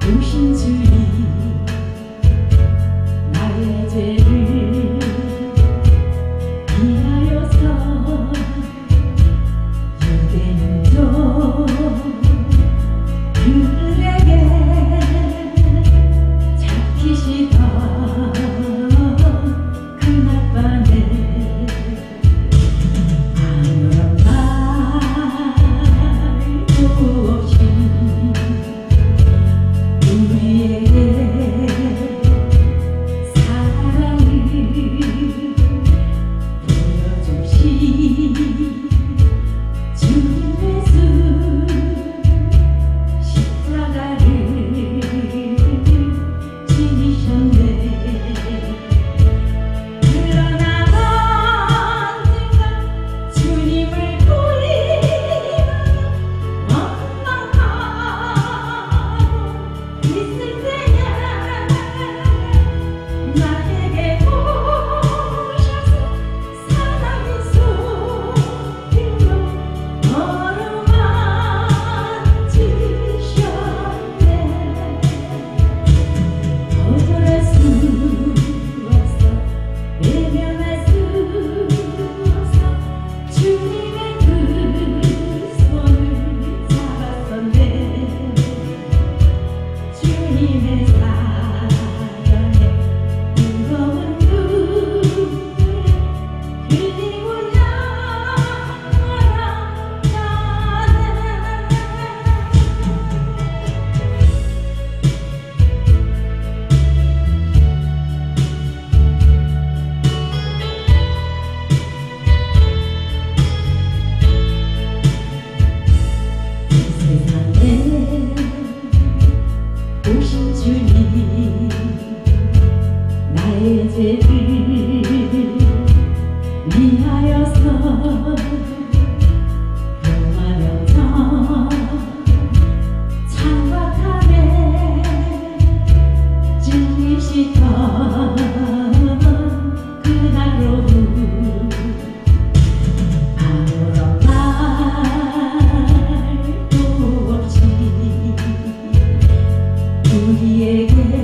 오신 주님 나의 죄를 위하여서 유대인도 그들에게 잡히시던 그날 밤에 아무런 말도 없이 우리에게 사랑을 보여주신 주님 예수 십자가를 지니셨네. 그러나 언젠가 주님을 보이면 원망하고 있을 때야 나에게 오셔서 사랑의 손길로 어루만지셨네. 거절할 수 없어 외면할 수 없어 주님의 그 손을 잡았었네. 주님의 사랑에 뜨거운 눈을 그리고야 세상에 오신 주님 나의 죄를 위하여서 로마명성 창박함에 찔리시던 그날로 아무런 말도 없이 우리에게